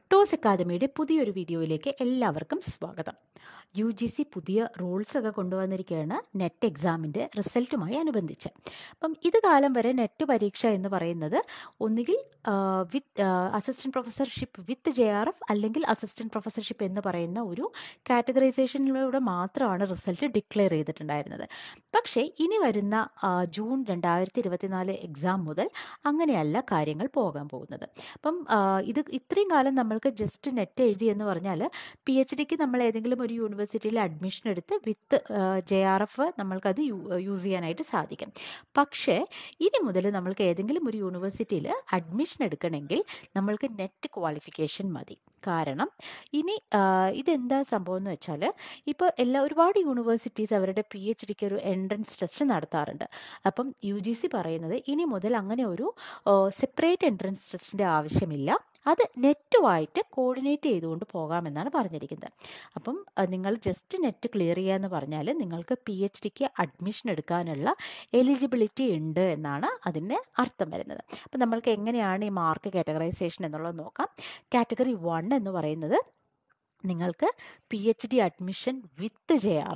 Toss അക്കാദമിയുടെ പുതിയൊരു വീഡിയോയിലേക്ക് എല്ലാവർക്കും സ്വാഗതം. UGC പുതിയ റൂൾസൊക്കെ കൊണ്ടുവന്നിരിക്കുകയാണ് നെറ്റ് എക്സാമിൻ്റെ റിസൾട്ടുമായി അനുബന്ധിച്ച്. അപ്പം ഇത് കാലം വരെ നെറ്റ് പരീക്ഷ എന്ന് പറയുന്നത് ഒന്നുകിൽ അസിസ്റ്റൻറ്റ് പ്രൊഫസർഷിപ്പ് വിത്ത് JRF അല്ലെങ്കിൽ അസിസ്റ്റൻറ്റ് പ്രൊഫസർഷിപ്പ് എന്ന് പറയുന്ന ഒരു കാറ്റഗറൈസേഷനിലൂടെ മാത്രമാണ് റിസൾട്ട് ഡിക്ലെയർ ചെയ്തിട്ടുണ്ടായിരുന്നത്. പക്ഷേ ഇനി വരുന്ന ജൂൺ 2024 എക്സാം മുതൽ അങ്ങനെയല്ല കാര്യങ്ങൾ പോകാൻ പോകുന്നത്. അപ്പം ഇത് ഇത്രയും കാലം നമ്മൾക്ക് ജസ്റ്റ് നെറ്റ് എഴുതി എന്ന് പറഞ്ഞാൽ PhDക്ക് നമ്മൾ ഏതെങ്കിലും ഒരു യൂണിവേഴ്സിറ്റിയിൽ അഡ്മിഷൻ എടുത്ത് വിത്ത് JRF നമ്മൾക്കത് യൂസ് ചെയ്യാനായിട്ട് സാധിക്കും. പക്ഷേ ഇനി മുതൽ നമ്മൾക്ക് ഏതെങ്കിലും ഒരു യൂണിവേഴ്സിറ്റിയിൽ അഡ്മിഷൻ എടുക്കണമെങ്കിൽ നമ്മൾക്ക് നെറ്റ് ക്വാളിഫിക്കേഷൻ മതി. കാരണം ഇനി ഇതെന്താ സംഭവം എന്ന് വെച്ചാൽ ഇപ്പോൾ ഒരുപാട് യൂണിവേഴ്സിറ്റീസ് അവരുടെ PhDക്ക് ഒരു എൻട്രൻസ് ടെസ്റ്റ് നടത്താറുണ്ട്. അപ്പം UGC പറയുന്നത് ഇനി മുതൽ അങ്ങനെ ഒരു സെപ്പറേറ്റ് എൻട്രൻസ് ടെസ്റ്റിൻ്റെ ആവശ്യമില്ല, അത് നെറ്റുമായിട്ട് കോർഡിനേറ്റ് ചെയ്തുകൊണ്ട് പോകാമെന്നാണ് പറഞ്ഞിരിക്കുന്നത്. അപ്പം നിങ്ങൾ ജസ്റ്റ് നെറ്റ് ക്ലിയർ ചെയ്യുക എന്ന് പറഞ്ഞാൽ നിങ്ങൾക്ക് PhDക്ക് അഡ്മിഷൻ എടുക്കാനുള്ള എലിജിബിലിറ്റി ഉണ്ട് എന്നാണ് അതിൻ്റെ അർത്ഥം വരുന്നത്. അപ്പം നമ്മൾക്ക് എങ്ങനെയാണ് ഈ മാർക്ക് കാറ്റഗറൈസേഷൻ എന്നുള്ളത് നോക്കാം. കാറ്റഗറി 1 എന്ന് പറയുന്നത് നിങ്ങൾക്ക് PhD അഡ്മിഷൻ വിത്ത്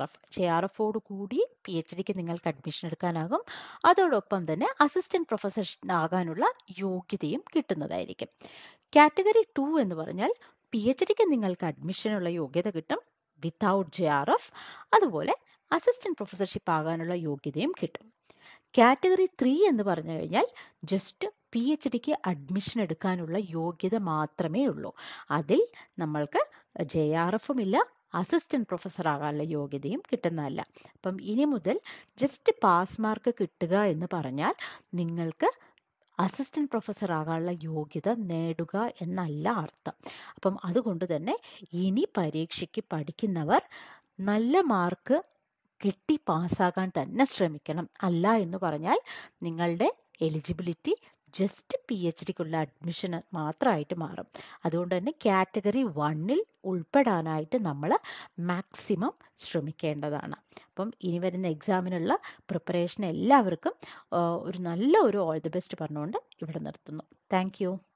JRFോട് കൂടി PhDക്ക് നിങ്ങൾക്ക് അഡ്മിഷൻ എടുക്കാനാകും. അതോടൊപ്പം തന്നെ അസിസ്റ്റൻറ്റ് പ്രൊഫസർ ആകാനുള്ള യോഗ്യതയും കിട്ടുന്നതായിരിക്കും. കാറ്റഗറി 2 എന്ന് പറഞ്ഞാൽ PhDക്ക് നിങ്ങൾക്ക് അഡ്മിഷനുള്ള യോഗ്യത കിട്ടും വിത്തൗട്ട് JRF, അതുപോലെ അസിസ്റ്റൻറ്റ് പ്രൊഫസർഷിപ്പ് ആകാനുള്ള യോഗ്യതയും കിട്ടും. കാറ്റഗറി 3 എന്ന് പറഞ്ഞു കഴിഞ്ഞാൽ ജസ്റ്റ് PhDക്ക് അഡ്മിഷൻ എടുക്കാനുള്ള യോഗ്യത മാത്രമേ ഉള്ളൂ. അതിൽ നമ്മൾക്ക് JRFും ഇല്ല, അസിസ്റ്റൻറ്റ് പ്രൊഫസർ ആകാനുള്ള യോഗ്യതയും കിട്ടുന്നതല്ല. അപ്പം ഇനി മുതൽ ജസ്റ്റ് പാസ് മാർക്ക് കിട്ടുക എന്ന് പറഞ്ഞാൽ നിങ്ങൾക്ക് അസിസ്റ്റൻറ്റ് പ്രൊഫസർ ആകാനുള്ള യോഗ്യത നേടുക എന്നല്ല അർത്ഥം. അപ്പം അതുകൊണ്ട് തന്നെ ഇനി പരീക്ഷയ്ക്ക് പഠിക്കുന്നവർ നല്ല മാർക്ക് കിട്ടി പാസ്സാകാൻ തന്നെ ശ്രമിക്കണം. അല്ല എന്ന് പറഞ്ഞാൽ നിങ്ങളുടെ എലിജിബിലിറ്റി ജസ്റ്റ് PhDക്കുള്ള അഡ്മിഷൻ മാത്രമായിട്ട് മാറും. അതുകൊണ്ട് തന്നെ കാറ്റഗറി 1ൽ ഉൾപ്പെടാനായിട്ട് നമ്മൾ മാക്സിമം ശ്രമിക്കേണ്ടതാണ്. അപ്പം ഇനി വരുന്ന എക്സാമിനുള്ള പ്രിപ്പറേഷൻ എല്ലാവർക്കും ഒരു നല്ല ഓൾ ദി ബെസ്റ്റ് പറഞ്ഞുകൊണ്ട് ഇവിടെ നിർത്തുന്നു. Thank U.